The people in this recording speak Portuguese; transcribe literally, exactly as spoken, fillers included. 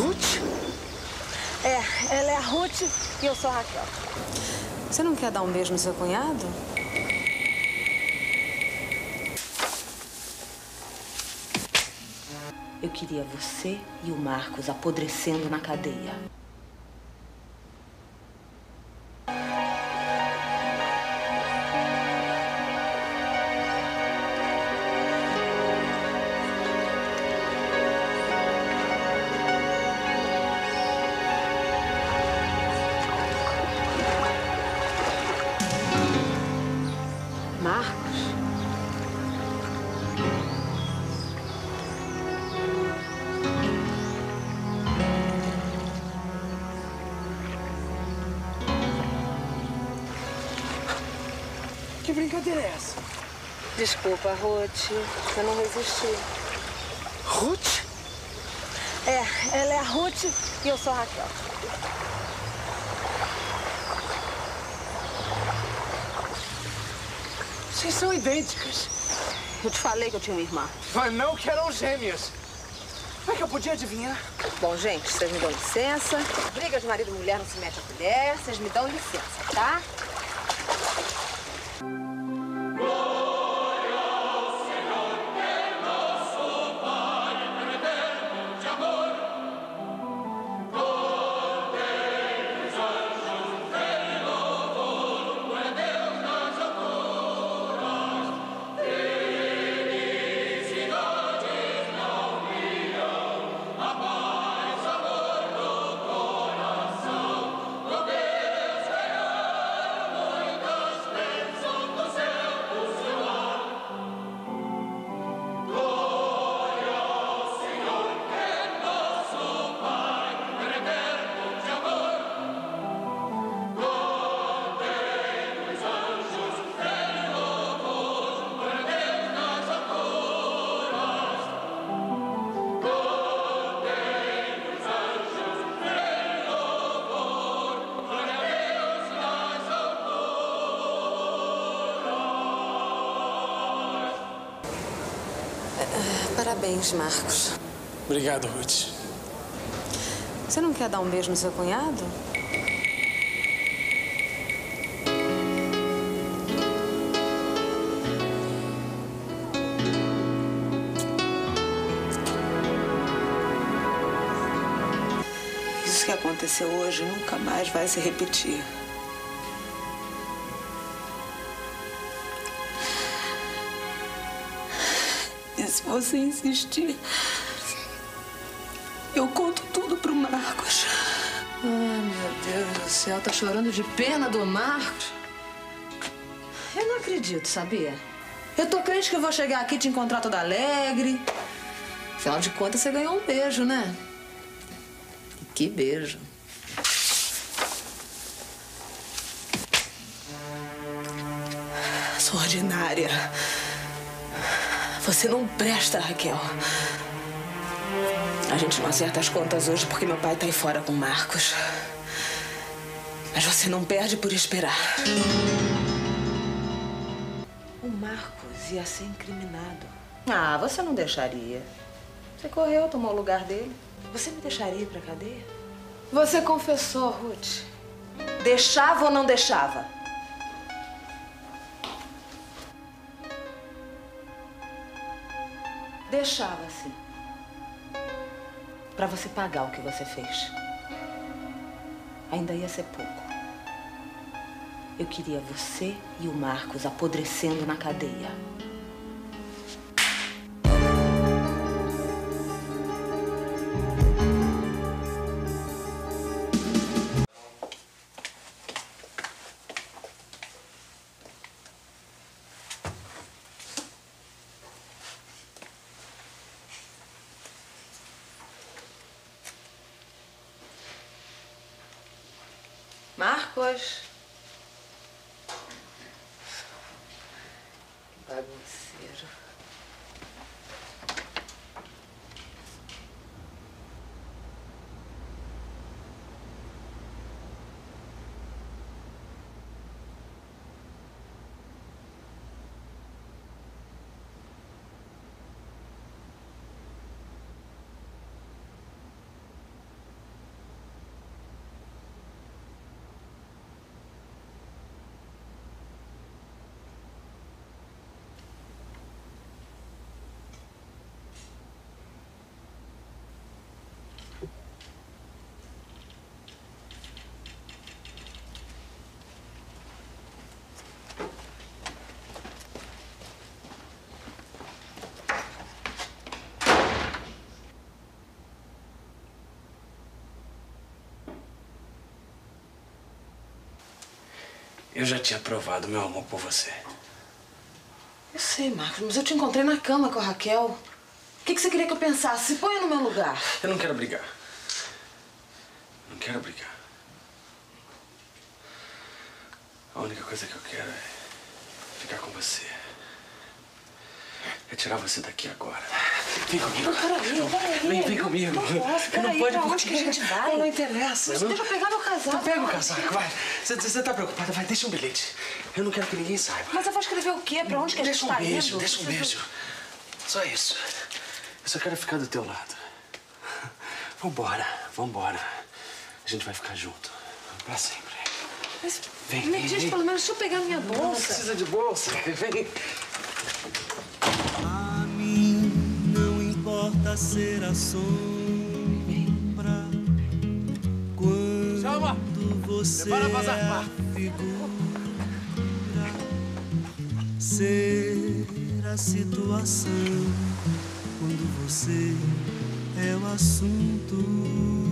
Ruth? É, ela é a Ruth e eu sou a Raquel. Você não quer dar um beijo no seu cunhado? Eu queria você e o Marcos apodrecendo na cadeia. Marcos? Que brincadeira é essa? Desculpa, Ruth. Eu não resisti. Ruth? É, ela é a Ruth e eu sou a Raquel. Vocês são idênticas. Eu te falei que eu tinha uma irmã. Mas não que eram gêmeas. Como é que eu podia adivinhar? Bom, gente, vocês me dão licença. Briga de marido e mulher não se mete a colher. Vocês me dão licença, tá? Parabéns, Marcos. Obrigado, Ruth. Você não quer dar um beijo no seu cunhado? Isso que aconteceu hoje nunca mais vai se repetir. E se você insistir, eu conto tudo pro Marcos. Ai, meu Deus do céu, tá chorando de pena do Marcos? Eu não acredito, sabia? Eu tô crente que eu vou chegar aqui e te encontrar toda alegre. Afinal de contas, você ganhou um beijo, né? E que beijo. Sou ordinária. Você não presta, Raquel. A gente não acerta as contas hoje porque meu pai tá aí fora com o Marcos. Mas você não perde por esperar. O Marcos ia ser incriminado. Ah, você não deixaria. Você correu, tomou o lugar dele. Você me deixaria ir pra cadeia? Você confessou, Ruth. Deixava ou não deixava? Deixava, sim. Pra você pagar o que você fez. Ainda ia ser pouco. Eu queria você e o Marcos apodrecendo na cadeia. Marcos. Que bagunceiro. Eu já tinha provado meu amor por você. Eu sei, Marcos, mas eu te encontrei na cama com a Raquel. O que, que você queria que eu pensasse? Se põe no meu lugar. Eu não quero brigar. Não quero brigar. A única coisa que eu quero é ficar com você. É tirar você daqui agora. Vem comigo. Não, peraí, peraí. Vem, vem comigo. Não posso, peraí. Não pode, Pra onde porque... que a gente vai? Não, não interessa. Mas não... deixa eu pegar meu casaco. Não pega o casaco, vai. Você, você tá preocupada? Vai, deixa um bilhete. Eu não quero que ninguém saiba. Mas eu vou escrever o quê? Pra onde que a gente Deixa um tá beijo, indo? deixa um beijo. Só isso. Eu só quero ficar do teu lado. Vambora, vambora. A gente vai ficar junto. Pra sempre. Mas vem, me vem, diz, vem. pelo menos, deixa eu pegar minha bolsa. Não precisa de bolsa. Vem. A mim não importa ser a sombra quando Chama. você Prepara pra é zarpar. a figura, ser a situação quando você é o assunto.